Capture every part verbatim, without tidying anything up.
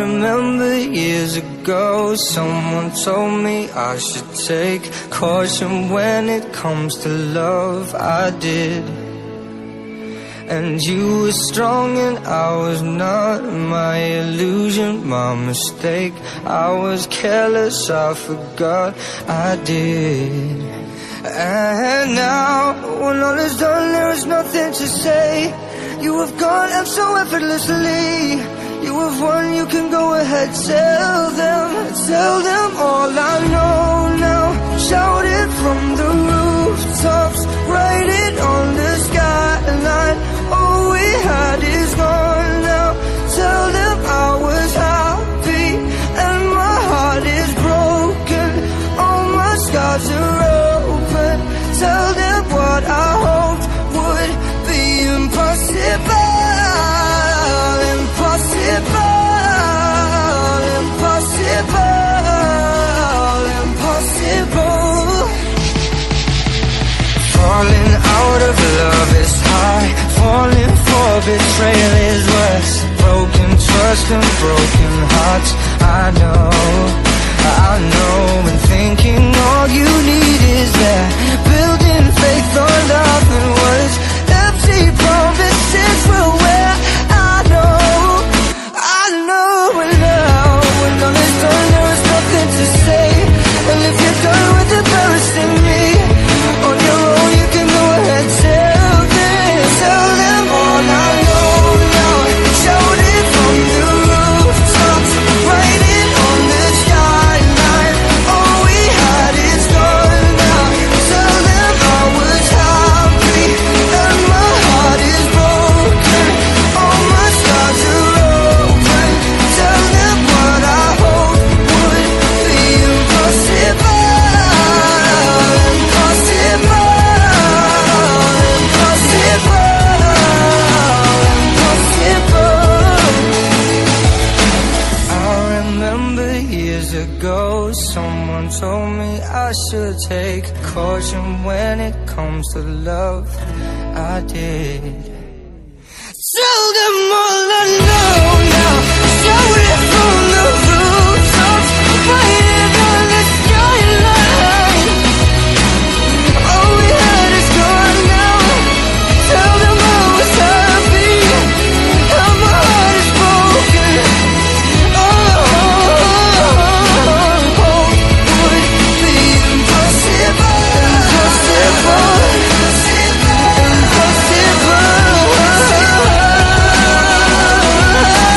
remember years ago, someone told me I should take caution when it comes to love. I did. And you were strong and I was not. My illusion, my mistake. I was careless, I forgot I did. And now, when all is done, there is nothing to say. You have gone ever so effortlessly. You have won, you can go ahead, tell them, tell them all I know now. Shout it from the rooftops, write it on the skyline. All we had is gone now. Tell them I was happy and my heart is broken. All my scars are open. Tell them what I hoped would be impossible. Impossible, impossible, impossible. Falling out of love is high, falling for betrayal is worse. Broken trust and broken hearts, I know, I know. And thinking all you need is that, building faith on nothing words. Empty promises will wear, I know. I know now, when all is done, there is nothing to say. And if you're done with embarrassing me, on your own you can go ahead, tell them, tell them all I know now. Shout it from the rooftops, write it on the skyline. All we had is gone now. Tell them I was happy and my heart is broken. All my scars are open. Tell them what I hope would be impossible. Impossible, impossible, impossible. I remember years ago, someone told me I should take caution when it comes to love. I did. Tell them all I know now. Shout it from the rooftops, write it on the skyline. All we had is gone now. Tell them I was happy and my heart is broken. Oh, would be impossible, impossible, impossible.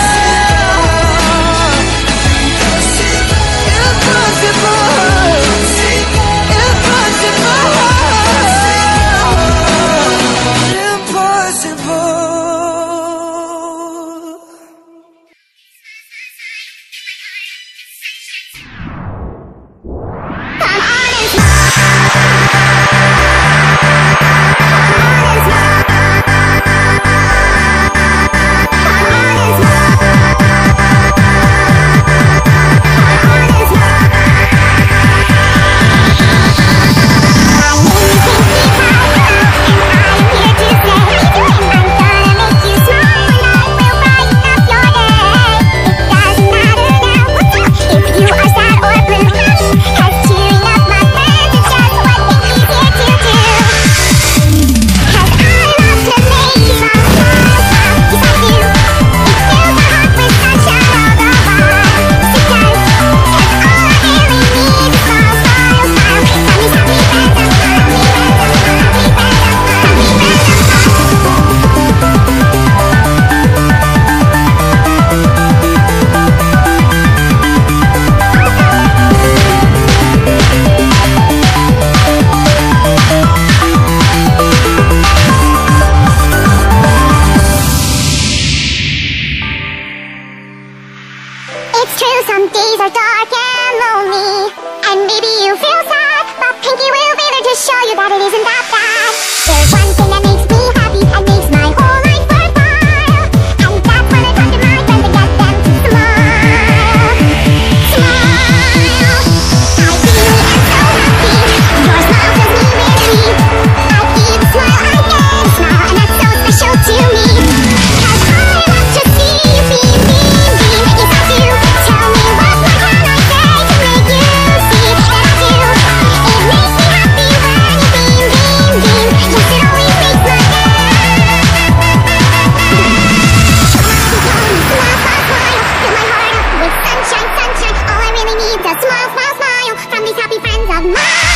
Woo!